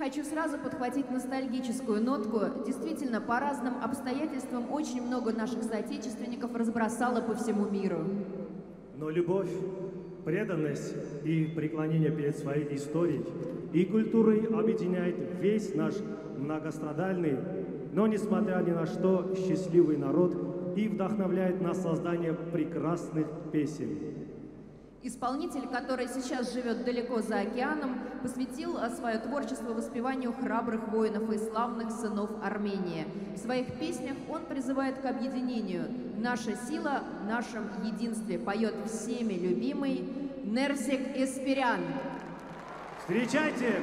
хочу сразу подхватить ностальгическую нотку. Действительно, по разным обстоятельствам очень много наших соотечественников разбросало по всему миру. Но любовь, преданность и преклонение перед своей историей и культурой объединяет весь наш многострадальный, но, несмотря ни на что, счастливый народ и вдохновляет на создание прекрасных песен. Исполнитель, который сейчас живет далеко за океаном, посвятил свое творчество воспеванию храбрых воинов и славных сынов Армении. В своих песнях он призывает к объединению. «Наша сила в нашем единстве» поет всеми любимый Нерсек Эсперян. Встречайте!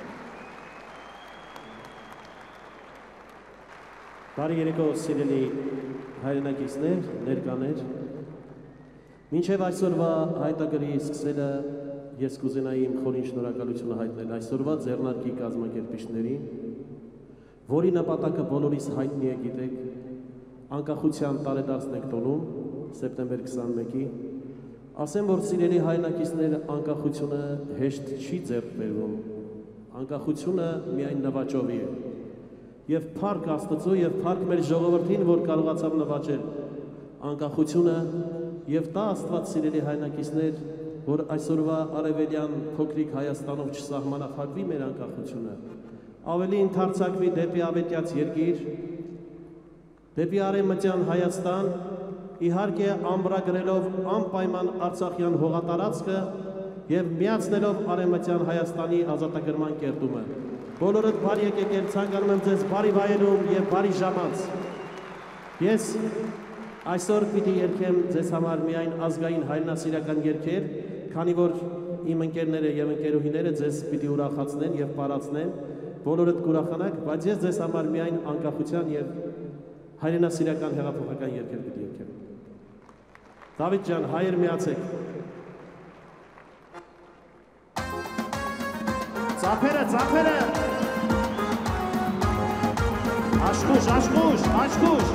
Բարի երեկո սիրելի հայրենակիցներ, ներկաներ։ Մինչև այսօրվա հայտագրի սկսելը ես կուզենայի իմ խորին շնորհակալությունը հայտնել այսօրվա ձեռնարկի կազմակերպիչներին, որի նպատակը բոլորիս հայտնի է, գիտեք, անկախության տարեդարձն եք տոնում, սեպտեմբեր 21-ի, ասեմ, որ սիրելի հայրենակիցներ, անկախությունը հեշտ չի ձեռք բերվում, անկախությունը միայն նվաճովի է, և փառք Աստծո և փառք մեր ժողովրդին, որ կարողացավ նվաճել անկախությունը և տա Աստված սիրելի հայրենակիցներ, որ այսօրվա արևելյան փոքրիկ Հայաստանով չսահմանափակվի մեր անկախությունը, ավելի ընդարձակվի դեպի ավետյաց երկիր, դեպի արևմտյան Հայաստան, իհարկե ամրագրելով անպայման Արցախյան հողատարածքը և միացնելով արևմտյան Հայաստանի ազատագրման կերտումը։ Բոլորդ բարի եկեք, ցանկանում եմ ձեզ բարի վայելում և բարի ժամանց։ Ես այսօր պիտի երգեմ ձեզ համար միայն ազգային հայրենասիրական երգեր, քանի որ իմ ընկերները և ընկերուհիները ձեզ պիտի ուրախացնեն և պարացնեն, բոլորդ կուրախանաք, բայց ես ձեզ համար միայն անկախության և հայրենասիրական հեղափոխական երգեր պիտի երգեմ։ Դավիթ ջան, հայեր միացեք։ Ծափերը, աշխուժ,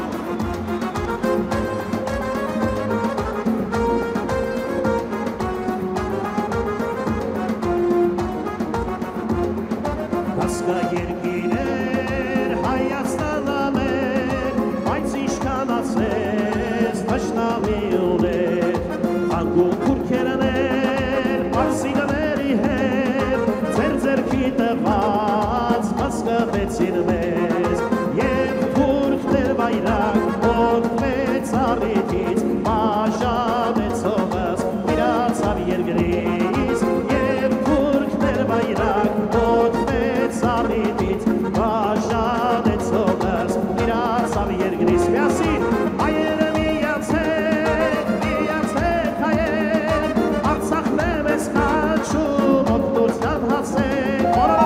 Հասկա երկիրեր Հայաստան ամեր, բայց իշքանացես թշնամի ուներ, անգուն քուրքերներ, պարսիգների հետ, ձեր տված հասկացեցին մեզ, և թուրքներ վայրակ օգնեց առիթից, բաժանեցողս իրացավ երկրից, և թուրքներ վայրակ օգնեց առիթից, բաժանեցողս իրացավ երկրից, միասին հայերը միացեք հայեր, Արցախն է մեզ կանչում օգնության հասեք,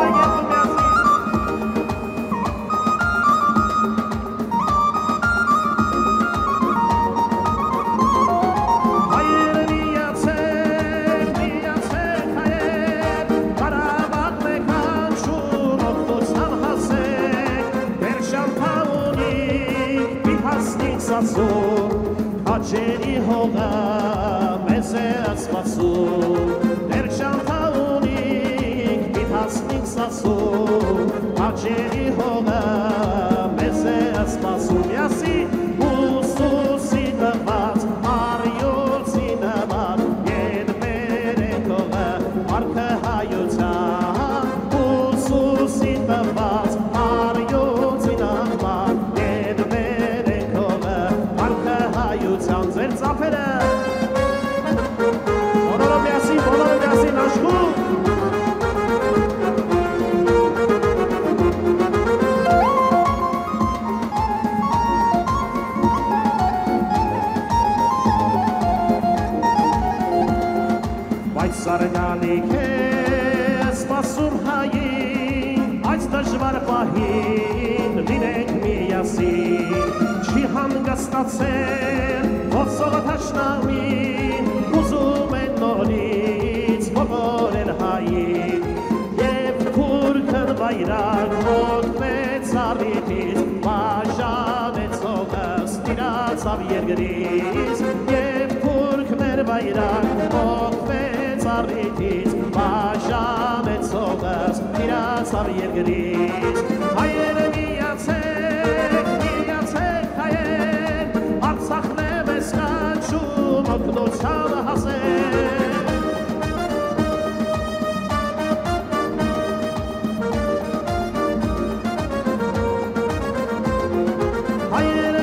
Հաչերի հողը մեզ է ասպասում, դեր շանթաունիք պիտասնիք սասում, հաչերի հողը մեզ է ասպասում, յասի ուսուսի տված, արյոցի նման, ետ մեր ենք հողը, արքը հայության, ուսուսի տված, արյոցի նման, ետ մեր ենք հողը, արքը հայության ձեր ծափերը, բոլորը միասին աշխուժ, բայց սարնալիք է սպասում հային, այս դժվար պահին լինենք միասին, չի հանգստացել ոսողը թշնամին, ուզում են նորից ողորել հային, և թուրքն վայրակ օգնեց առիթից, բաժանեցողս իրացավ երկրից, և թուրքներ վայրակ օգնեց առիթից, բաժանեցողս սիրացավ երկրից հայերը միացեք հայեր Արցախն է մեզ կանչում օգնությանը հասել հայերը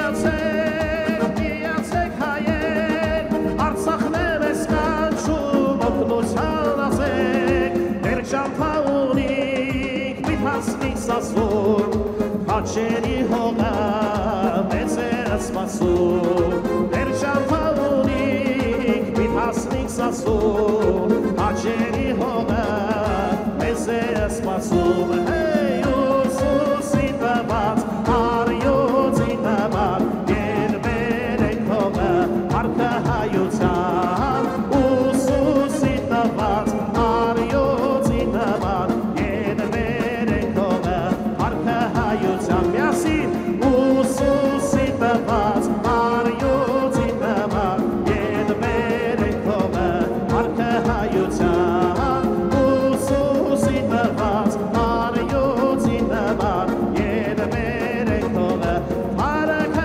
միացեք հայեր Արցախն է մեզ կանչում օգնության ասեք դեր ճամփա ունիք մի հասնիկ սասում հաչերի հողը մեծ է սպասում դեր ճամփա ունիք մի հասնիկ սասում հաչերի հողը մեծ է սպասում Hey ուսուսի տված արյոծի տված երբեր եք հողը հարկը հայության ուսուսի տված արյոծի տված երբեր եք հողը հարկը հայության միասին ուսուսի տված արյոծի տված երբեր եք հողը հարկը հայության ուսուսի տված արյոծի տված երբեր եք հողը հարկը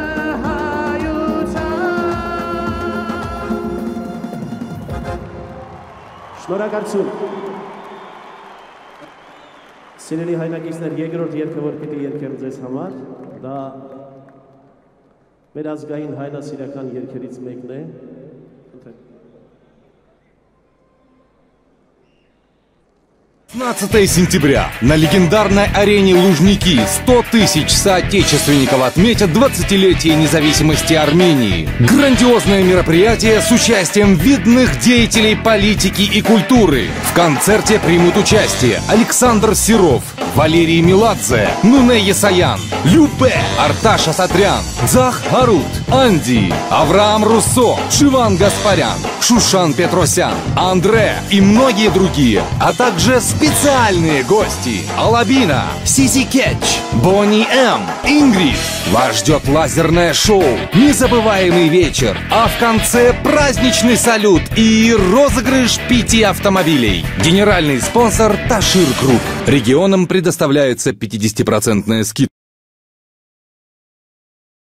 Շնորհակալություն։ Սիրելի հայրենակիցներ, երկրորդ երգը, որ պիտի երգեմ ձեզ համար, դա մեր ազգային հայրենասիրական երգերից մեկն է։ 15 сентября на легендарной арене Лужники 100 тысяч соотечественников отметят 20-летие независимости Армении. Грандиозное мероприятие с участием видных деятелей политики и культуры. В концерте примут участие Александр Серов, Валерий Меладзе, Нуне Есаян, Любе, Арташ Асатрян, Дзах Харут, Анди, Авраам Руссо, Шиван Гаспарян, Шушан Петросян, Андре и многие другие, а также специальные гости Алабина, Сиси Кетч, Бонни М, Ингрид. Вас ждет лазерное шоу, незабываемый вечер, а в конце праздничный салют и розыгрыш 5 автомобилей. Генеральный спонсор Ташир Групп. Регионам предоставляется 50% скидка.